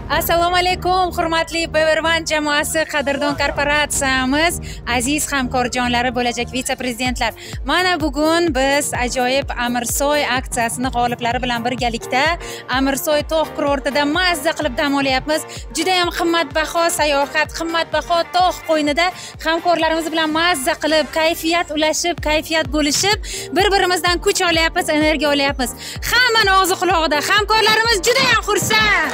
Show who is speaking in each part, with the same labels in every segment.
Speaker 1: Assalomu alaykum, hurmatli Beverwan jamoasi, qadrdon korporatsiyamiz, aziz hamkorjonlari bo'lajak vitse-prezidentlar. Mana bugun biz ajoyib Amirsoy aksiyasini g'oliblari bilan birgalikda Amirsoy tog' kurortida mazza qilib dam olyapmiz. Juda ham qimmatbaho sayohat, qimmatbaho tog' qo'ynida hamkorlarimiz bilan mazza qilib, kayfiyat ulashib, kayfiyat bo'lishib, bir-birimizdan kuch olyapmiz, energiya olyapmiz. Hammani og'zi quloqida, hamkorlarimiz juda ham xursand.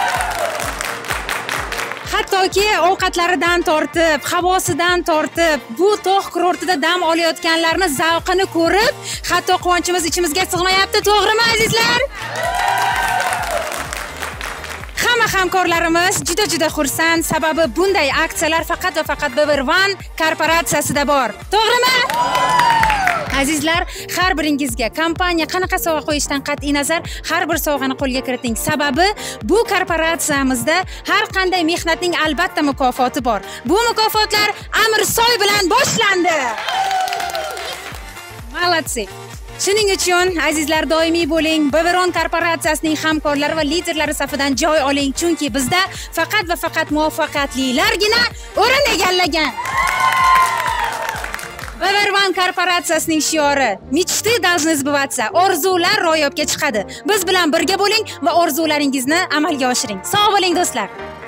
Speaker 1: Hattoki ovqatlaridan tortib, havosidan tortib, bu tog' kurortida dam olayotganlarni zavqini ko'rib, hatto quvonchimiz ichimizga sig'mayapti, to'g'rimi azizlar? Hamma hamkorlarimiz juda xursand, sababi bunday aksiyalar faqat va faqat Beverwan korporatsiyasida bor. To'g'rimi? Azizlar, har biringizga kompaniya qanaqa sovg'a qo'yishdan qat'iy nazar har bir sovg'ani qo'lga kiriting. Sababi bu korporatsiyamizda har qanday mehnatning albatta mukofoti bor. Bu mukofotlar Amirsoy bilan boshlandi. Malatsi. Shuning uchun azizlar, doimiy bo'ling, Beverwan korporatsiyasining hamkorlari va liderlari safidan joy oling, chunki bizda faqat va faqat muvaffaqiyatlilargina o'rin egallagan. Beverwan korporatsiyasining shiori: "Mechты должны сбываться", orzular ro'yobga chiqadi. Biz bilan birga bo'ling va orzularingizni amalga oshiring. Sog' bo'ling do'stlar.